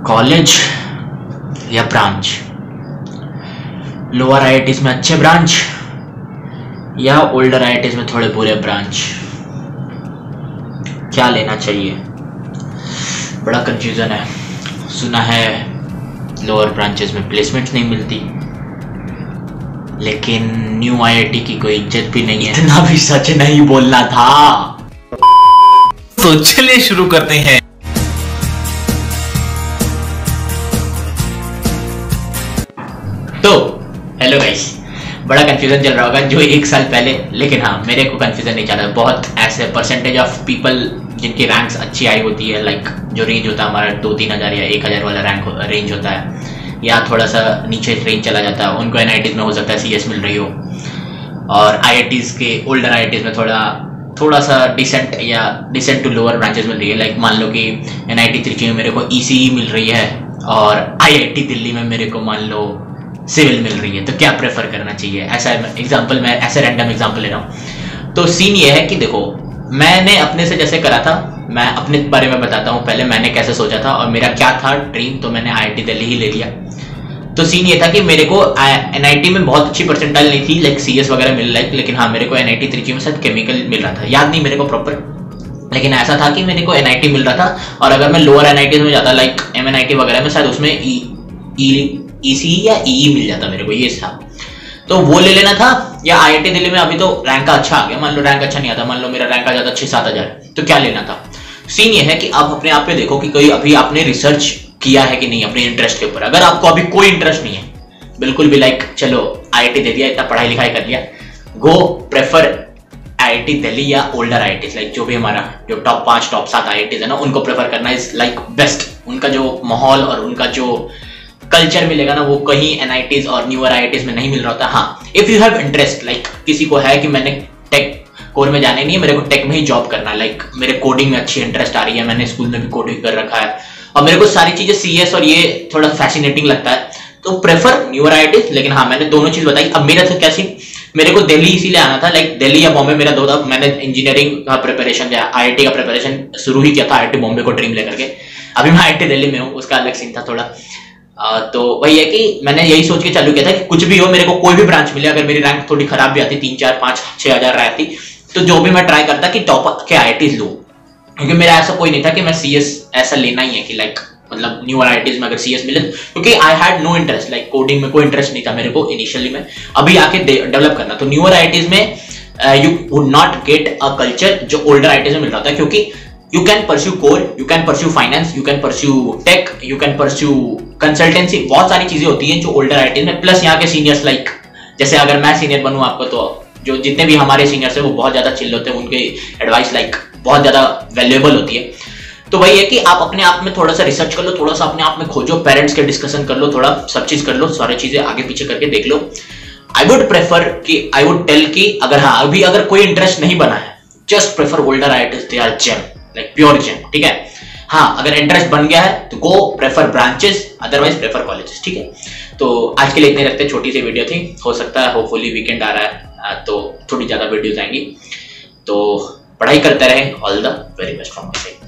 College या branch, lower IITs में अच्छे ब्रांच या ओल्डर आईआईटीज में थोड़े बुरे ब्रांच, क्या लेना चाहिए? बड़ा कंफ्यूजन है। सुना है लोअर ब्रांचेस में प्लेसमेंट्स नहीं मिलती, लेकिन न्यू आईआईटी की कोई इज्जत भी नहीं है। इतना भी सच नहीं बोलना था। तो चलिए शुरू करते हैं। तो हेलो गाइस, बड़ा कंफ्यूजन चल रहा होगा जो एक साल पहले, लेकिन हाँ मेरे को कंफ्यूजन नहीं चल रहा। बहुत ऐसे परसेंटेज ऑफ पीपल जिनकी रैंक्स अच्छी आई होती है, लाइक जो रेंज होता है हमारा 2-3 हज़ार या 1,000 वाला रेंज होता है, या थोड़ा सा नीचे रेंज चला जाता है, उनको एनआईटीज में हो सकता है सीएस मिल रही हो, और आईआईटीज के ओल्डर आईआईटीज में थोड़ा सा डिसेंट टू लोअर ब्रांचेस मिल रही है। लाइक मान लो कि एनआईटी त्रिची में मेरे को ईसीई मिल रही है और आईआईटी दिल्ली में मेरे को मान लो सिविल मिल रही है, तो क्या प्रेफर करना चाहिए? ऐसा एग्जांपल, मैं ऐसे रैंडम एग्जांपल ले रहा हूँ। तो सीन ये है कि देखो, मैंने अपने से जैसे करा था, मैं अपने बारे में बताता हूँ पहले मैंने कैसे सोचा था और मेरा क्या था ड्रीम। तो मैंने आईआईटी दिल्ली ही ले लिया। तो सीन ये था कि मेरे को एनआईटी में बहुत अच्छी परसेंटाइल नहीं थी, लाइक सीएस वगैरह मिल रहा है, लेकिन हाँ मेरे को एनआईटी त्रिची में शायद केमिकल मिल रहा था, याद नहीं मेरे को प्रॉपर, लेकिन ऐसा था कि मेरे को एनआईटी मिल रहा था। और अगर मैं लोअर एनआईटी में जाता, लाइक एमएनआईटी वगैरह में, शायद उसमें ईसी या ईई मिल जाता मेरे को, ये था। तो वो ले लेना था। या आईआईटी दिल्ली में अभी तो रैंक अच्छा आ गया, मान लो रैंक अच्छा नहीं आता, मान लो मेरा रैंक आ जाता 6-7 हज़ार, तो क्या लेना था? सीन ये है कि आप अपने आप पे देखो कि कोई अभी आपने रिसर्च किया है कि नहीं अपने इंटरेस्ट के ऊपर। अगर आपको अभी कोई इंटरेस्ट नहीं है बिल्कुल भी, लाइक चलो आईआईटी दे दिया, इतना पढ़ाई लिखाई कर लिया, गो प्रेफर आईआईटी दिल्ली या ओल्डर आईआईटीज, लाइक जो भी हमारा जो टॉप 5 टॉप 7 आईआईटीज है ना, उनको प्रेफर करना इज लाइक बेस्ट। उनका जो माहौल और उनका जो कल्चर मिलेगा ना, वो कहीं एनआईटीज और न्यूअर आईआईटीज में नहीं मिल रहा होता। हाँ, if you have interest, like किसी को है कि मैंने टेक कोर में जाने नहीं है, मेरे को टेक में ही जॉब करना है, लाइक मेरे कोडिंग में अच्छी इंटरेस्ट आ रही है, मैंने स्कूल में भी कोडिंग कर रखा है और मेरे को सारी चीजें सीएस और ये थोड़ा फैसिनेटिंग लगता है, तो प्रेफर न्यूअर आईआईटीज। लेकिन हाँ, मैंने दोनों चीज बताई। अब मेरा था क्या सीन, मेरे को दिल्ली इसीलिए आना था, लाइक दिल्ली या बॉम्बे मेरा दो था। मैंने इंजीनियरिंग का प्रिपरेशन या आईआईटी का प्रिपरेशन शुरू ही किया था आईआईटी बॉम्बे को ड्रीम लेकर के। अभी मैं आईआईटी दिल्ली में हूँ, उसका अलग सीन था थोड़ा। तो वही है कि मैंने यही सोच के चालू किया था कि कुछ भी हो, मेरे को कोई भी ब्रांच मिले, अगर मेरी रैंक थोड़ी खराब भी आती 3-4-5-6 हज़ार रहती, तो जो भी मैं ट्राई करता कि टॉप के आईआईटीज लूं, क्योंकि मेरा ऐसा कोई नहीं था कि मैं सीएस ऐसा लेना ही है कि लाइक मतलब न्यू आईआईटीज में अगर सीएस मिले, क्योंकि I had no interest, like coding में कोई इंटरेस्ट नहीं था मेरे को इनिशियली में, अभी आके डेवलप करना। तो न्यूअर आईआईटीज में you would not get a culture जो ओल्डर आईआईटीज में मिल रहा था, क्योंकि you can pursue core, you can pursue finance, you can pursue tech, you can pursue consultancy, बहुत सारी चीजें होती हैं जो ओल्डर आईआईटी में। प्लस यहाँ के सीनियर्स, लाइक जैसे अगर मैं सीनियर बनूं आपको, तो जो जितने भी हमारे सीनियर्स हैं वो बहुत ज्यादा चिल होते हैं, उनके एडवाइस लाइक बहुत ज्यादा वैल्यूएबल होती है। तो वही है कि आप अपने आप में थोड़ा सा रिसर्च कर लो, थोड़ा सा अपने आप में खोजो, पेरेंट्स के डिस्कशन कर लो, थोड़ा सब चीज कर लो, सारी चीजें आगे पीछे करके देख लो। आई वुड प्रेफर कि आई वुड टेल कि अगर हाँ अभी अगर कोई इंटरेस्ट नहीं बना है, just prefer older IITs, they are gem, like pure gem, ठीक है। हाँ, अगर इंटरेस्ट बन गया है तो go prefer branches, otherwise prefer colleges, ठीक है। तो आज के लिए इतने रखते, छोटी सी वीडियो थी, हो सकता है होपफुली वीकेंड आ रहा है तो थोड़ी ज्यादा वीडियोस आएंगी, तो पढ़ाई करते रहे। All the very best from my side.